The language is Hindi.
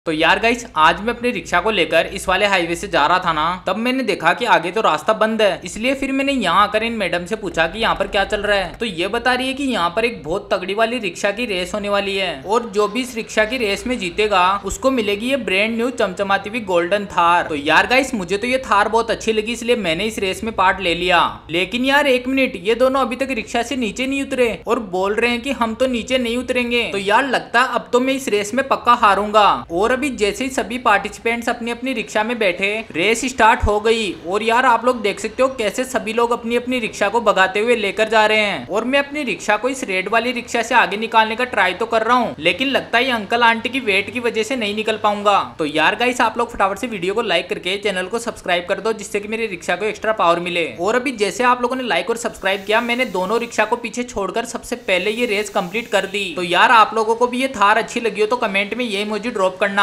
तो यार गाइस, आज मैं अपनी रिक्शा को लेकर इस वाले हाईवे से जा रहा था ना, तब मैंने देखा कि आगे तो रास्ता बंद है। इसलिए फिर मैंने यहाँ आकर इन मैडम से पूछा कि यहाँ पर क्या चल रहा है। तो ये बता रही है कि यहाँ पर एक बहुत तगड़ी वाली रिक्शा की रेस होने वाली है और जो भी इस रिक्शा की रेस में जीतेगा उसको मिलेगी ये ब्रांड न्यू चमचमाती हुई गोल्डन थार। तो यार गाइस, मुझे तो ये थार बहुत अच्छी लगी, इसलिए मैंने इस रेस में पार्ट ले लिया। लेकिन यार एक मिनट, ये दोनों अभी तक रिक्शा से नीचे नहीं उतरे और बोल रहे हैं कि हम तो नीचे नहीं उतरेंगे। तो यार लगता है अब तो मैं इस रेस में पक्का हारूंगा। और अभी जैसे ही सभी पार्टिसिपेंट्स अपनी अपनी रिक्शा में बैठे, रेस स्टार्ट हो गई। और यार आप लोग देख सकते हो कैसे सभी लोग अपनी अपनी रिक्शा को भगाते हुए लेकर जा रहे हैं। और मैं अपनी रिक्शा को इस रेड वाली रिक्शा से आगे निकालने का ट्राई तो कर रहा हूँ, लेकिन लगता है ये अंकल आंटी की वेट की वजह से नहीं निकल पाऊंगा। तो यार गाइस, आप लोग फटाफट से वीडियो को लाइक करके चैनल को सब्सक्राइब कर दो, जिससे कि मेरी रिक्शा को एक्स्ट्रा पावर मिले। और अभी जैसे आप लोगों ने लाइक और सब्सक्राइब किया, मैंने दोनों रिक्शा को पीछे छोड़कर सबसे पहले ये रेस कंप्लीट कर दी। तो यार आप लोगों को भी ये थार अच्छी लगी हो तो कमेंट में ये इमोजी ड्रॉप करना।